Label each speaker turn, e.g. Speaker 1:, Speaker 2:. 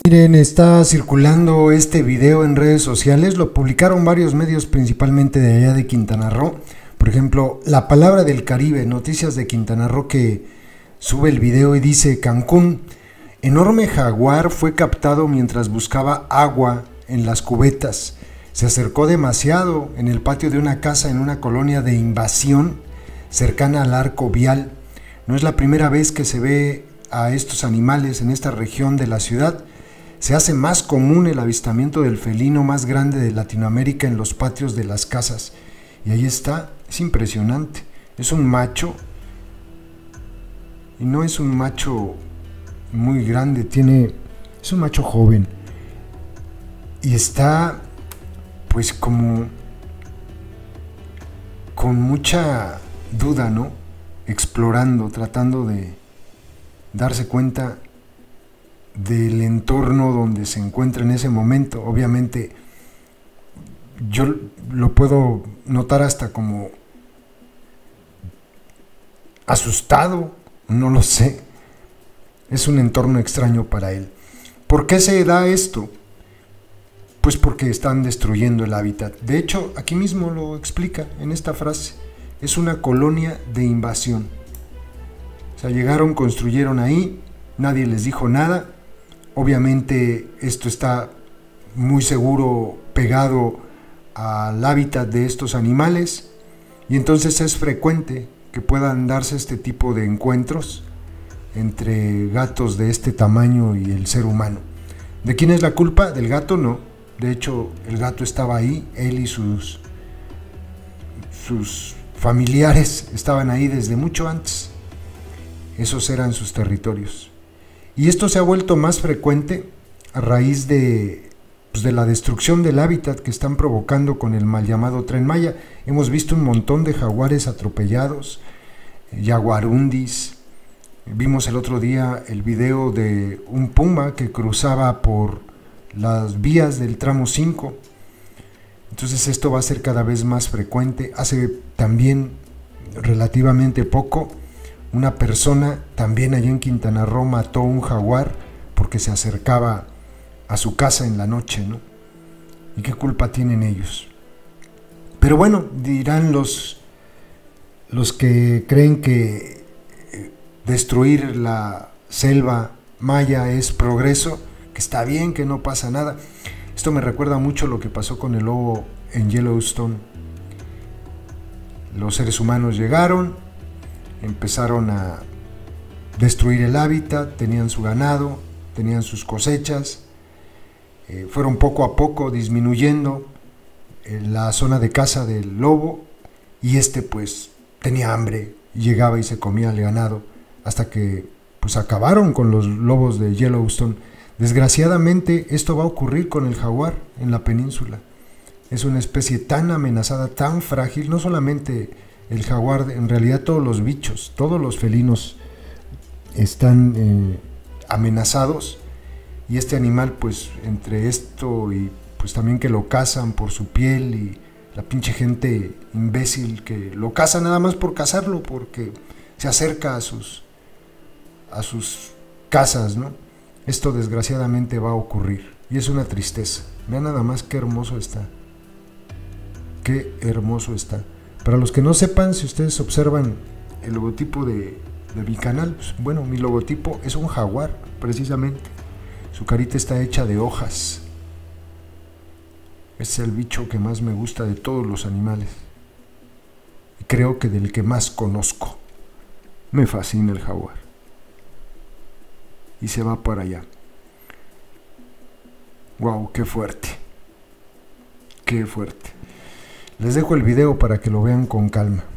Speaker 1: Miren, está circulando este video en redes sociales, lo publicaron varios medios principalmente de allá de Quintana Roo. Por ejemplo, La Palabra del Caribe, Noticias de Quintana Roo, que sube el video y dice: Cancún, enorme jaguar fue captado mientras buscaba agua en las cubetas. Se acercó demasiado en el patio de una casa en una colonia de Invasión cercana al arco vial. No es la primera vez que se ve a estos animales en esta región de la ciudad. Se hace más común el avistamiento del felino más grande de Latinoamérica en los patios de las casas. Y ahí está, es impresionante. Es un macho, y no es un macho muy grande, es un macho joven. Y está, pues, como con mucha duda, ¿no? Explorando, tratando de darse cuenta del entorno donde se encuentra en ese momento. Obviamente yo lo puedo notar hasta como asustado, no lo sé. Es un entorno extraño para él. ¿Por qué se da esto? Pues porque están destruyendo el hábitat. De hecho, aquí mismo lo explica en esta frase: es una colonia de invasión. O sea, llegaron, construyeron ahí, nadie les dijo nada. Obviamente esto está muy seguro pegado al hábitat de estos animales, y entonces es frecuente que puedan darse este tipo de encuentros entre gatos de este tamaño y el ser humano. ¿De quién es la culpa? Del gato, no. De hecho, el gato estaba ahí, él y sus familiares estaban ahí desde mucho antes. Esos eran sus territorios. Y esto se ha vuelto más frecuente a raíz de la destrucción del hábitat que están provocando con el mal llamado Tren Maya. Hemos visto un montón de jaguares atropellados, jaguarundis. Vimos el otro día el video de un puma que cruzaba por las vías del tramo 5. Entonces esto va a ser cada vez más frecuente. Hace también relativamente poco, una persona también allá en Quintana Roo mató un jaguar porque se acercaba a su casa en la noche, ¿no? ¿Y qué culpa tienen ellos? Pero bueno, dirán los que creen que destruir la selva maya es progreso, que está bien, que no pasa nada. Esto me recuerda mucho lo que pasó con el lobo en Yellowstone. Los seres humanos llegaron, empezaron a destruir el hábitat, tenían su ganado, tenían sus cosechas, fueron poco a poco disminuyendo la zona de caza del lobo, y pues tenía hambre, llegaba y se comía el ganado, hasta que pues acabaron con los lobos de Yellowstone. Desgraciadamente esto va a ocurrir con el jaguar en la península. Es una especie tan amenazada, tan frágil. No solamente el jaguar, en realidad todos los bichos, todos los felinos están amenazados, y este animal, pues entre esto y pues también que lo cazan por su piel, y la pinche gente imbécil que lo caza nada más por cazarlo, porque se acerca a sus casas, ¿no? Esto desgraciadamente va a ocurrir, y es una tristeza. Vean nada más qué hermoso está. Qué hermoso está. Para los que no sepan, si ustedes observan el logotipo de mi canal, pues, bueno, mi logotipo es un jaguar, precisamente. Su carita está hecha de hojas. Es el bicho que más me gusta de todos los animales, y creo que del que más conozco. Me fascina el jaguar. Y se va para allá. Wow, qué fuerte. Qué fuerte. Les dejo el video para que lo vean con calma.